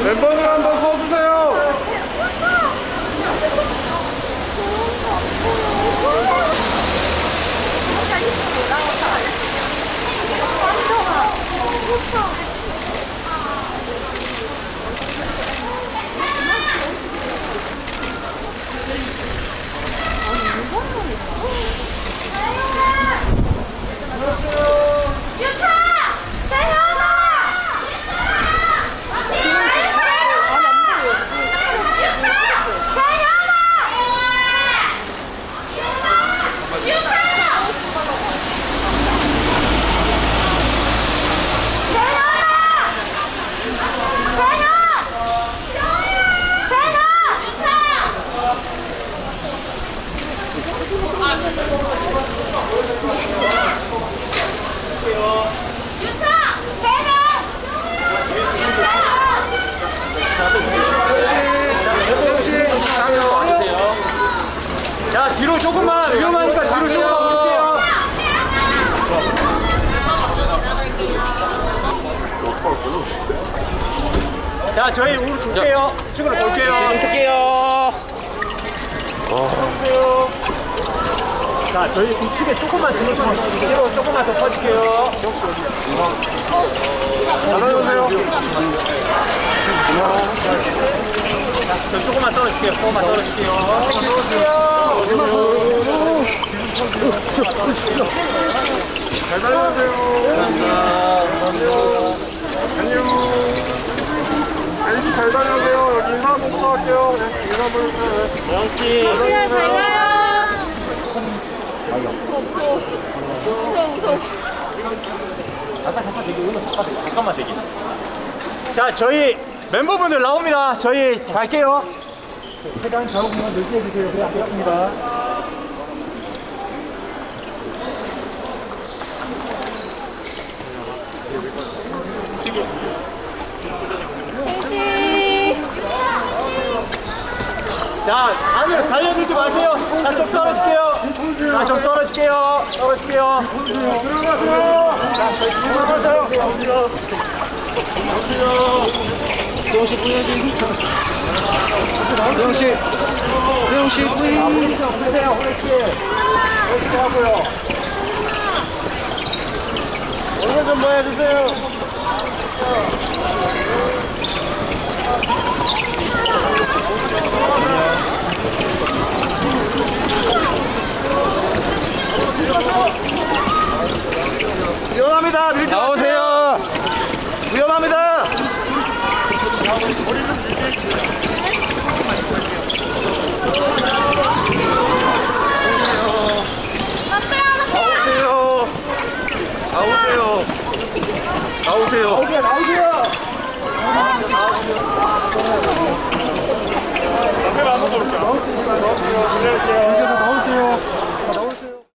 멤버들 한번 서주세요. 자, 뒤로 조금만, 위험하니까 뒤로 조금만 볼게요. 자, 저희 우로 줄게요. 축으로 볼게요. 볼게요. 자, 저희 우측에 조금만 뒤로 조금만 더 퍼질게요. 안녕하세요. 저 조금만 떨어질게요. 조금만 떨어질게요. 잘 다녀오세요. 안녕. 안심 잘 다녀오세요. 여기 인사 한번 부탁할게요. 네, 인사 한번 해주세요. 영씨. 잘 가요. 무서워. 잠깐만 대기. 자, 저희 멤버분들 나옵니다. 저희 갈게요. 최대한 좌우공간 늘게 해주세요. 그래, 알겠습니다. 자, 안으로 달려들지 마세요. 자, 좀 떨어질게요. 자, 좀 떨어질게요. 떨어질게요. 들어가세요. 들어가세요. 조금씩 뿌려주세요. 조금씩 뿌려주세요. 보세요, 그렇지 하고요. 얼굴 좀 보여주세요. 위험합니다. 나오세요. 위험합니다. 나오세요. 나오세요. 앞에 한번 볼게요. 나오세요. 나오세요.